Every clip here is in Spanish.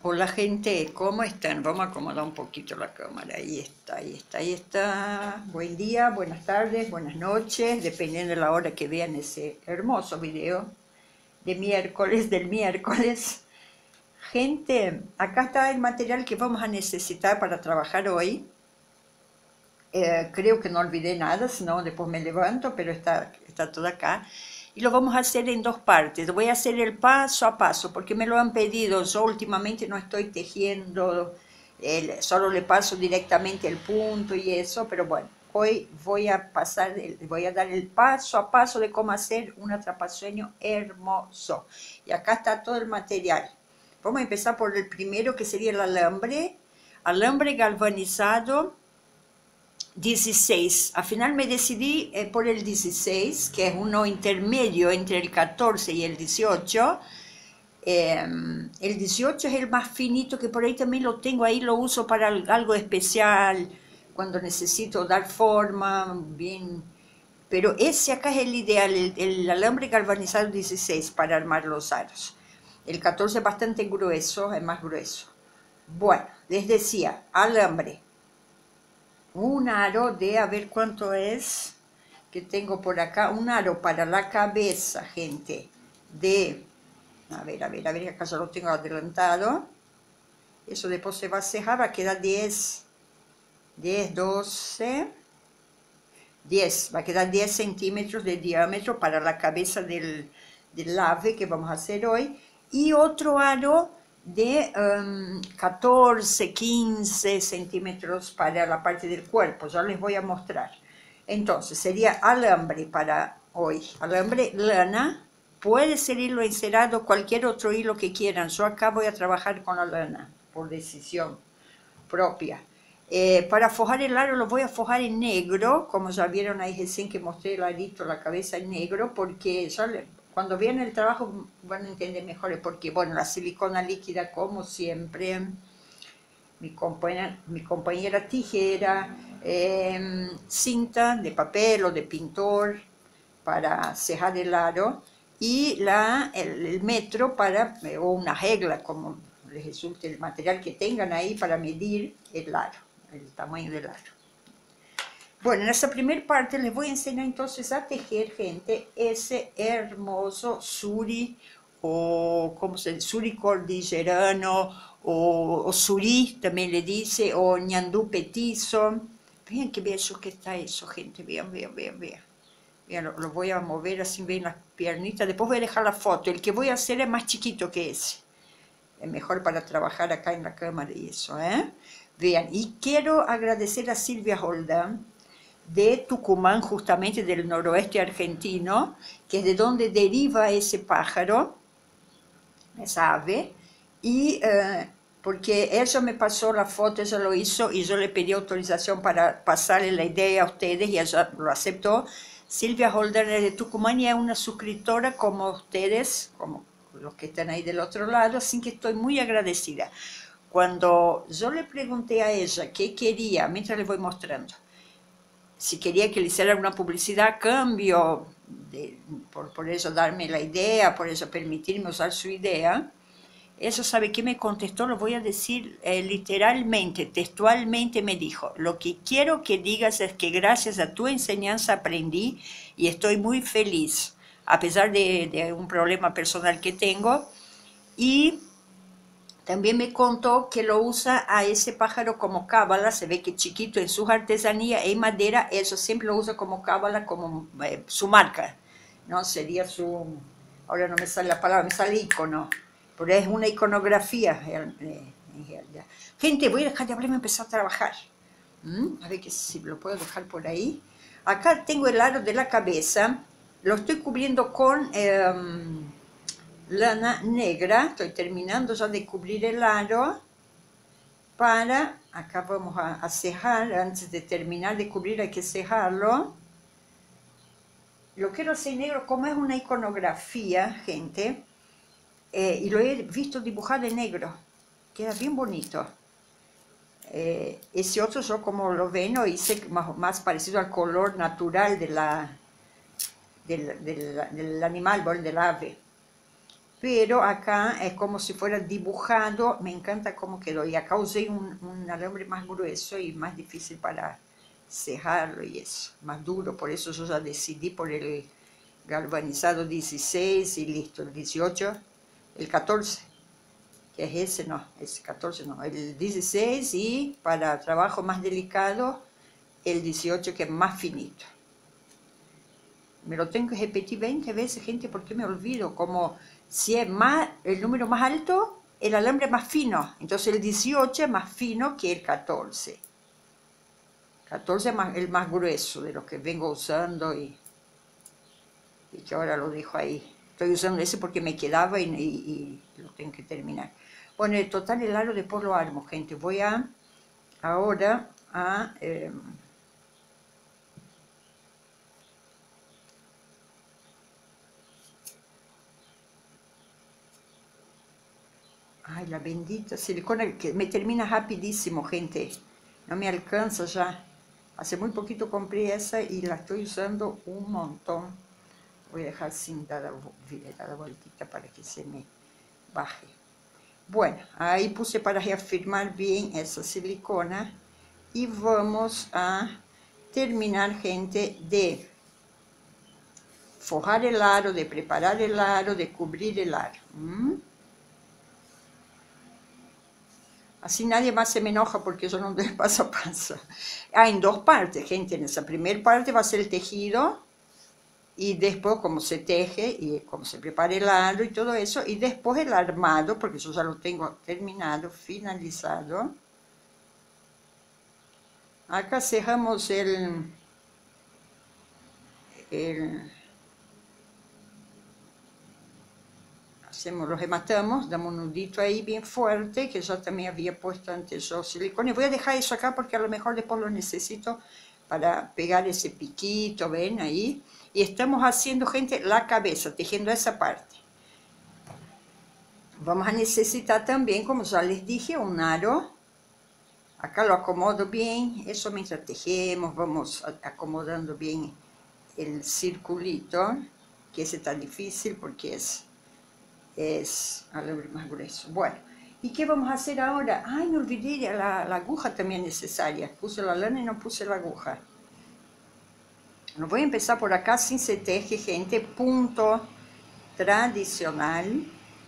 Hola gente, ¿cómo están? Vamos a acomodar un poquito la cámara. Ahí está, ahí está, ahí está. Buen día, buenas tardes, buenas noches, dependiendo de la hora que vean ese hermoso video de miércoles, del miércoles. Gente, acá está el material que vamos a necesitar para trabajar hoy. Creo que no olvidé nada, si no después me levanto, pero está todo acá. Y lo vamos a hacer en dos partes. Voy a hacer el paso a paso, porque me lo han pedido. Yo últimamente no estoy tejiendo, solo le paso directamente el punto y eso, pero bueno, hoy voy a dar el paso a paso de cómo hacer un atrapasueño hermoso. Y acá está todo el material. Vamos a empezar por el primero, que sería el alambre galvanizado 16. Al final me decidí por el 16, que es uno intermedio entre el 14 y el 18. El 18 es el más finito, que por ahí también lo tengo ahí, lo uso para algo especial, cuando necesito dar forma, bien. Pero ese acá es el ideal, el alambre galvanizado 16 para armar los aros. El 14 es bastante grueso, es más grueso. Bueno, les decía, alambre. Un aro de, a ver cuánto es, que tengo por acá, un aro para la cabeza, gente, de, a ver, acá ya lo tengo adelantado, eso después se va a cejar, va a quedar 10, 12, 10, va a quedar 10 centímetros de diámetro para la cabeza del ave que vamos a hacer hoy, y otro aro de 14, 15 centímetros para la parte del cuerpo, ya les voy a mostrar. Entonces sería alambre para hoy, alambre lana, puede ser hilo encerado, cualquier otro hilo que quieran. Yo acá voy a trabajar con la lana, por decisión propia. Para forjar el aro lo voy a forjar en negro, como ya vieron ahí recién que mostré el arito, la cabeza en negro, porque cuando vean el trabajo van a entender mejor, porque bueno, la silicona líquida como siempre, mi compañera tijera, cinta de papel o de pintor para cejar el aro, y el metro o una regla, como les resulte el material que tengan ahí para medir el aro, el tamaño del aro. Bueno, en esta primera parte les voy a enseñar entonces a tejer, gente, ese hermoso suri, o ¿cómo se dice? Suri cordillerano, o suri también le dice, o ñandú petizo. Vean qué bello que está eso, gente, vean. Vean, lo voy a mover así, ven las piernitas. Después voy a dejar la foto. El que voy a hacer es más chiquito que ese. Es mejor para trabajar acá en la cámara y eso, ¿eh? Vean, y quiero agradecer a Silvia Holda, de Tucumán, justamente del noroeste argentino, que es de donde deriva ese pájaro, esa ave, y porque ella me pasó la foto, ella lo hizo, y yo le pedí autorización para pasarle la idea a ustedes, y ella lo aceptó. Silvia Holder es de Tucumán y es una suscriptora como ustedes, como los que están ahí del otro lado, así que estoy muy agradecida. Cuando yo le pregunté a ella qué quería, mientras les voy mostrando, si quería que le hiciera una publicidad a cambio, por eso darme la idea, por eso permitirme usar su idea, eso, ¿sabe qué me contestó? Lo voy a decir literalmente, textualmente me dijo: lo que quiero que digas es que gracias a tu enseñanza aprendí y estoy muy feliz, a pesar de un problema personal que tengo. Y también me contó que lo usa a ese pájaro como cábala, se ve que chiquito en sus artesanías en madera, eso siempre lo usa como cábala, como su marca, ¿no? Sería su, ahora no me sale la palabra, me sale icono, pero es una iconografía. Gente, voy a dejar de hablar y empezar a trabajar. A ver si lo puedo dejar por ahí. Acá tengo el aro de la cabeza, lo estoy cubriendo con lana negra, estoy terminando ya de cubrir el aro, acá vamos a cejar, antes de terminar de cubrir hay que cejarlo. Lo quiero hacer negro, como es una iconografía, gente, y lo he visto dibujado en negro, queda bien bonito. Ese otro, yo como lo ven, lo hice más parecido al color natural del animal, del ave. pero acá es como si fuera dibujado, me encanta cómo quedó, y acá usé un alambre más grueso y más difícil para cejarlo y eso, más duro, por eso yo ya decidí por el galvanizado 16 y listo, el 18, el 14, que es ese, no, ese 14 no, el 16 y para trabajo más delicado, el 18 que es más finito. Me lo tengo que repetir 20 veces, gente, porque me olvido, como si es más, el número más alto, el alambre es más fino, entonces el 18 es más fino que el 14. 14 es el más grueso de los que vengo usando y que ahora lo dejo ahí. Estoy usando ese porque me quedaba y lo tengo que terminar. Bueno, el total el aro después lo armo, gente. Voy ahora a... ay, la bendita silicona que me termina rapidísimo, gente. No me alcanza ya. Hace muy poquito compré esa y la estoy usando un montón. Voy a dejar sin dar la vueltita para que se me baje. Bueno, ahí puse para reafirmar bien esa silicona y vamos a terminar, gente, de forrar el aro, de preparar el aro, de cubrir el aro. Así nadie más se me enoja porque yo no doy paso a paso. En dos partes, gente. En esa primera parte va a ser el tejido y después cómo se teje y cómo se prepara el aro y todo eso. Y después el armado, porque yo ya lo tengo terminado, finalizado. Acá cerramos lo rematamos, damos un nudito ahí bien fuerte, que yo también había puesto antes yo silicona. Voy a dejar eso acá porque a lo mejor después lo necesito para pegar ese piquito, ven ahí. Y estamos haciendo, gente, la cabeza, tejiendo esa parte. Vamos a necesitar también, como ya les dije, un aro. Acá lo acomodo bien, eso mientras tejemos, vamos acomodando bien el circulito, que ese está difícil porque es alambre más grueso. Bueno, ¿y qué vamos a hacer ahora? Ay, me olvidé, la aguja también necesaria. Puse la lana y no puse la aguja. Lo voy a empezar por acá sin se teje, gente, punto tradicional.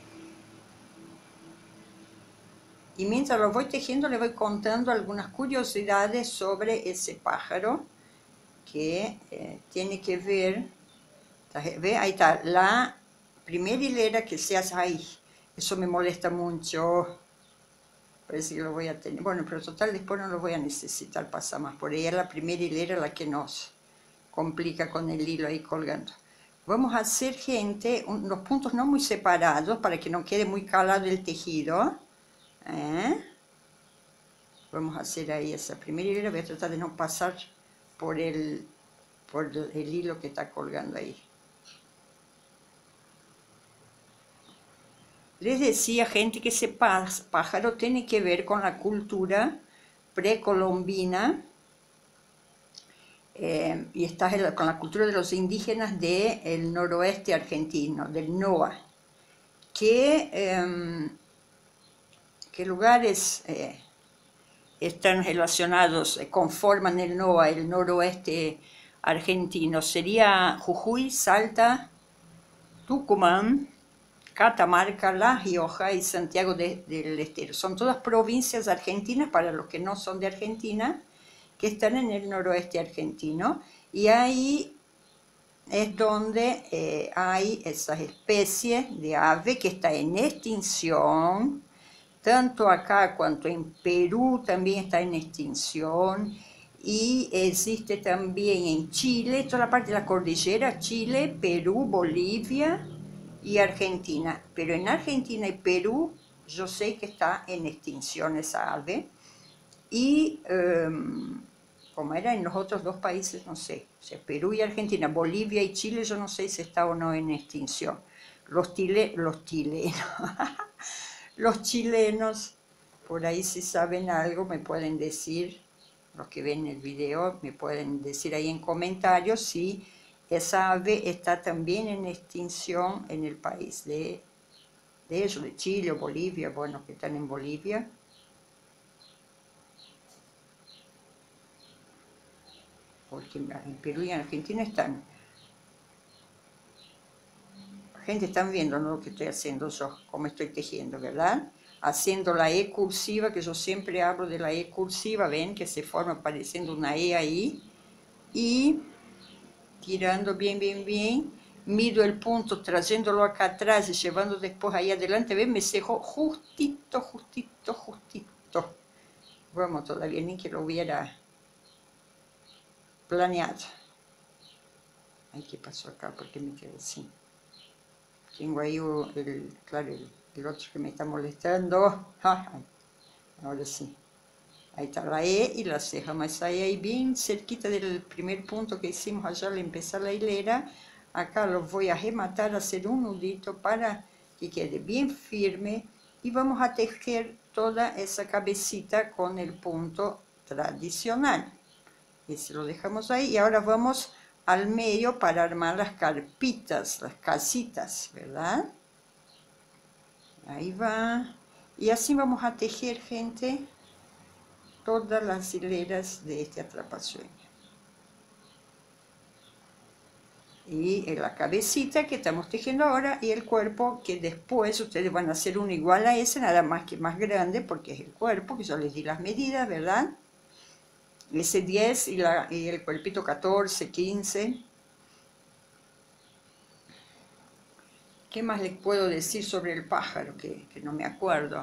Y mientras lo voy tejiendo, le voy contando algunas curiosidades sobre ese pájaro que tiene que ver, ¿ve? Ahí está, la primera hilera que se hace, ay, eso me molesta mucho, parece que lo voy a tener, bueno, pero total después no lo voy a necesitar pasar más, por ahí es la primera hilera la que nos complica con el hilo ahí colgando. Vamos a hacer, gente, los puntos no muy separados para que no quede muy calado el tejido, Vamos a hacer ahí esa primera hilera, voy a tratar de no pasar por el hilo que está colgando ahí. Les decía, gente, que ese pájaro tiene que ver con la cultura precolombina y está con la cultura de los indígenas del noroeste argentino, del NOA. ¿Qué lugares están relacionados, conforman el NOA, el noroeste argentino? Sería Jujuy, Salta, Tucumán, Catamarca, La Rioja y Santiago del Estero. Son todas provincias argentinas, para los que no son de Argentina, que están en el noroeste argentino. Y ahí es donde hay esas especies de ave que está en extinción. Tanto acá cuanto en Perú también está en extinción. Y existe también en Chile, toda la parte de la cordillera, Chile, Perú, Bolivia y Argentina. Pero en Argentina y Perú yo sé que está en extinción esa ave. Y como era en los otros dos países, no sé. O sea, Perú y Argentina, Bolivia y Chile, yo no sé si está o no en extinción. Los chilenos, los chilenos, por ahí si saben algo me pueden decir, los que ven el video me pueden decir ahí en comentarios si esa ave está también en extinción en el país de de ellos, de Chile o Bolivia, bueno, que están en Bolivia. Porque en Perú y en Argentina están, gente, están viendo, ¿no?, lo que estoy haciendo yo, cómo estoy tejiendo, ¿verdad? Haciendo la E cursiva, que yo siempre hablo de la E cursiva, ven que se forma pareciendo una E ahí, y tirando bien, bien, bien, mido el punto, trayéndolo acá atrás y llevando después ahí adelante, ven, me cejo justito, justito, justito. Bueno, todavía ni que lo hubiera planeado. Ay, ¿qué pasó acá? ¿Por qué me quedé así? Tengo ahí claro, el otro que me está molestando. Ahora sí. Ahí está la E y la ceja, más ahí bien cerquita del primer punto que hicimos allá al empezar la hilera. Acá lo voy a rematar, hacer un nudito para que quede bien firme y vamos a tejer toda esa cabecita con el punto tradicional. Ese lo dejamos ahí y ahora vamos al medio para armar las carpitas, las casitas, ¿verdad? Ahí va. Y así vamos a tejer, gente, todas las hileras de este atrapasueño. Y la cabecita que estamos tejiendo ahora y el cuerpo que después ustedes van a hacer uno igual a ese, nada más que más grande porque es el cuerpo, que yo les di las medidas, ¿verdad? Ese 10 y el cuerpito 14, 15. ¿Qué más les puedo decir sobre el pájaro? Que no me acuerdo.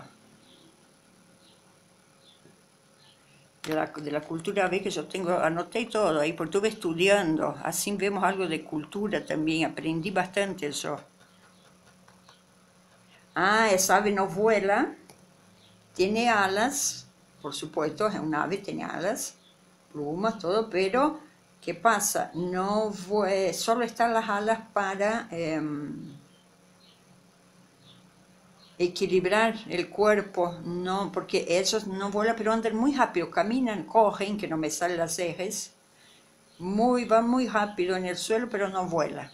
De la cultura B que yo tengo, anoté todo ahí, porque estuve estudiando, así vemos algo de cultura también, aprendí bastante yo. Esa ave no vuela, tiene alas, por supuesto, es un ave, tiene alas, plumas, todo, pero ¿qué pasa? No vuela, solo están las alas para equilibrar el cuerpo, no, porque ellos no vuelan, pero andan muy rápido, caminan, cogen, que no me salen las ejes, van muy rápido en el suelo, pero no vuelan.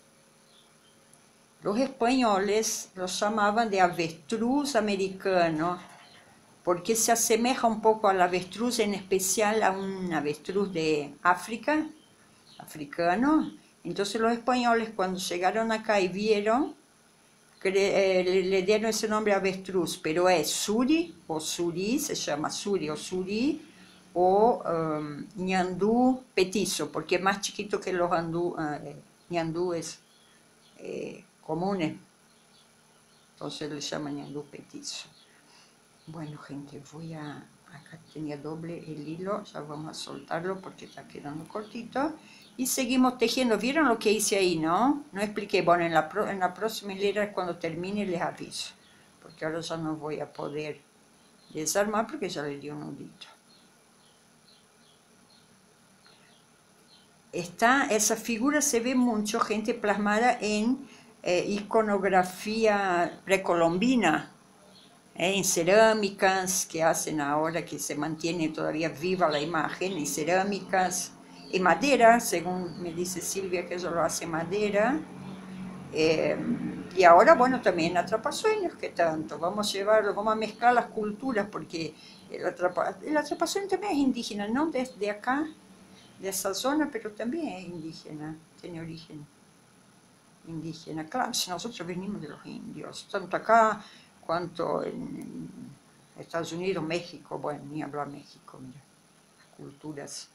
Los españoles los llamaban de avestruz americano, porque se asemeja un poco al avestruz, en especial a un avestruz de África, africano. Entonces los españoles cuando llegaron acá y vieron, le dieron ese nombre avestruz, pero es suri o surí, se llama suri o surí, o ñandú petizo, porque es más chiquito que los ñandúes comunes, entonces le llaman ñandú petizo. Bueno, gente, acá tenía doble el hilo, ya vamos a soltarlo porque está quedando cortito. Y seguimos tejiendo. ¿Vieron lo que hice ahí, no? No expliqué. Bueno, en la próxima hilera, cuando termine, les aviso. Porque ahora ya no voy a poder desarmar porque ya le di un nudito. Esa figura se ve mucho, gente, plasmada en iconografía precolombina. En cerámicas que hacen ahora, que se mantiene todavía viva la imagen, en cerámicas, en madera, según me dice Silvia que eso lo hace madera, y ahora, bueno, también atrapasueños, que tanto, vamos a mezclar las culturas, porque el atrapasueño también es indígena, no desde acá, de esa zona, pero también es indígena, tiene origen indígena. Claro, si nosotros venimos de los indios, tanto acá cuanto en Estados Unidos, México, bueno, ni hablar México, mira, las culturas.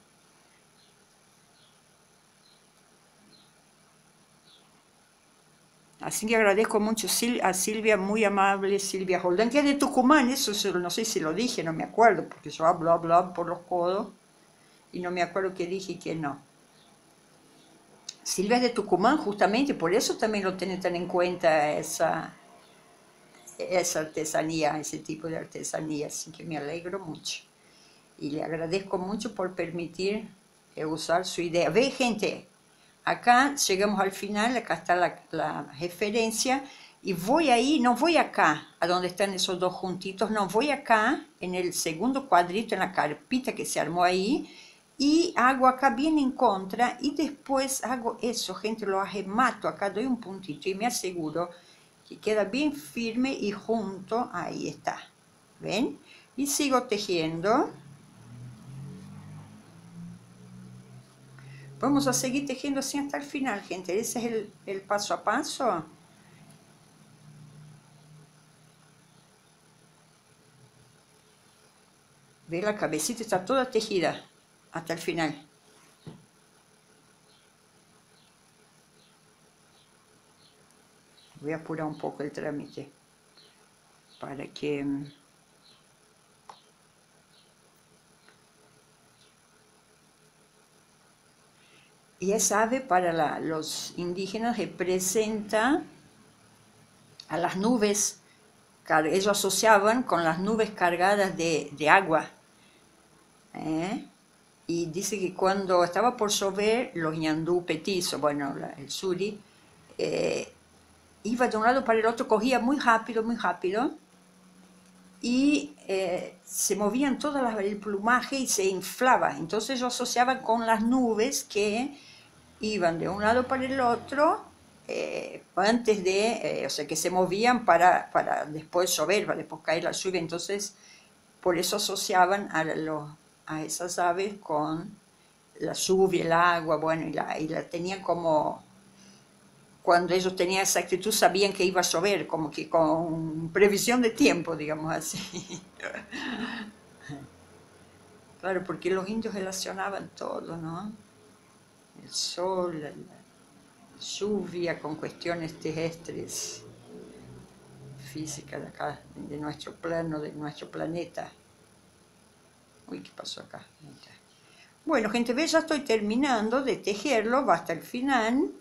Así que agradezco mucho a Silvia, muy amable, Silvia Roldán, que es de Tucumán, eso no sé si lo dije, no me acuerdo, porque yo hablo por los codos, y no me acuerdo qué dije y qué no. Silvia es de Tucumán, justamente, por eso también lo tienen tan en cuenta esa artesanía, ese tipo de artesanía, así que me alegro mucho. Y le agradezco mucho por permitir usar su idea. Ve, gente, acá llegamos al final, acá está la referencia, y voy ahí, no voy acá, a donde están esos dos juntitos, no, voy acá, en el segundo cuadrito, en la carpita que se armó ahí, y hago acá bien en contra, y después hago eso, gente, lo arremato acá, doy un puntito, y me aseguro que queda bien firme y junto, ahí está, ¿ven? Y sigo tejiendo. Vamos a seguir tejiendo así hasta el final, gente. Ese es el paso a paso. Ve, la cabecita está toda tejida hasta el final. Voy a apurar un poco el trámite para que... Y esa ave para los indígenas representa a las nubes. Ellos asociaban con las nubes cargadas de agua. Y dice que cuando estaba por llover, los ñandú petizos, bueno, el suri, iba de un lado para el otro, cogía muy rápido, y se movían todas el plumaje y se inflaba. Entonces yo asociaba con las nubes que iban de un lado para el otro, antes de, o sea, que se movían para después llover, para después caer la lluvia. Entonces, por eso asociaban a esas aves con la lluvia, el agua, bueno, y la tenían como... Cuando ellos tenían esa actitud sabían que iba a llover, como que con previsión de tiempo, digamos así. Claro, porque los indios relacionaban todo, ¿no? El sol, la lluvia con cuestiones terrestres, físicas de acá, de nuestro plano, de nuestro planeta. Uy, ¿qué pasó acá? Bueno, gente, ve, ya estoy terminando de tejerlo, va hasta el final.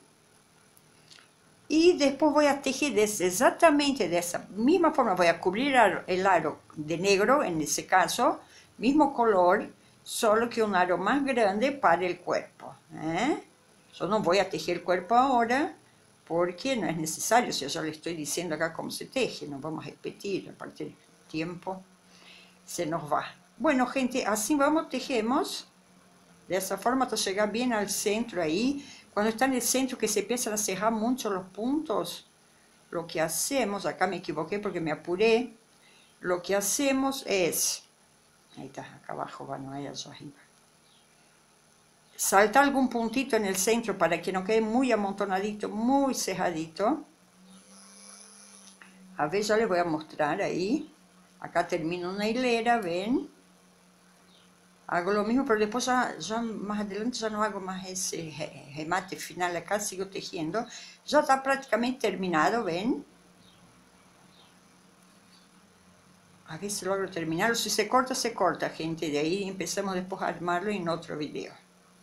Y después voy a tejer exactamente de esa misma forma, voy a cubrir el aro de negro, en ese caso, mismo color, solo que un aro más grande para el cuerpo. Yo no voy a tejer el cuerpo ahora, porque no es necesario, si yo le estoy diciendo acá cómo se teje, no vamos a repetir, aparte el tiempo se nos va. Bueno, gente, así vamos, tejemos, de esa forma hasta llegar bien al centro ahí. Cuando está en el centro que se empiezan a cerrar mucho los puntos, lo que hacemos, acá me equivoqué porque me apuré, lo que hacemos es, ahí está, acá abajo, bueno, ahí allá arriba, salta algún puntito en el centro para que no quede muy amontonadito, muy cerradito. A ver, ya les voy a mostrar ahí, acá termino una hilera, ven. Hago lo mismo, pero después ya más adelante ya no hago más ese remate final. Acá sigo tejiendo. Ya está prácticamente terminado, ¿ven? A ver si logro terminarlo. Si se corta, gente. De ahí empezamos después a armarlo en otro video.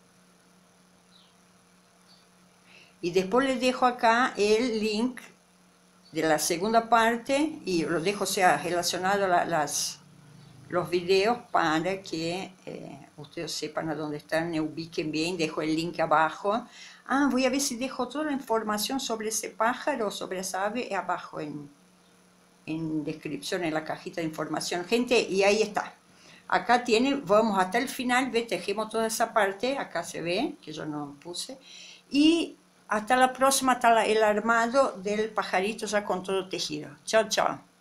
Y después les dejo acá el link de la segunda parte. Y lo dejo, o sea, relacionado a los videos para que ustedes sepan a dónde están, me ubiquen bien. Dejo el link abajo. Voy a ver si dejo toda la información sobre ese pájaro, sobre esa ave, abajo en descripción, en la cajita de información, gente. Y ahí está. Acá tiene, vamos hasta el final, ve, tejemos toda esa parte, acá se ve, que yo no puse. Y hasta la próxima, hasta el armado del pajarito ya con todo tejido. Chao, chao.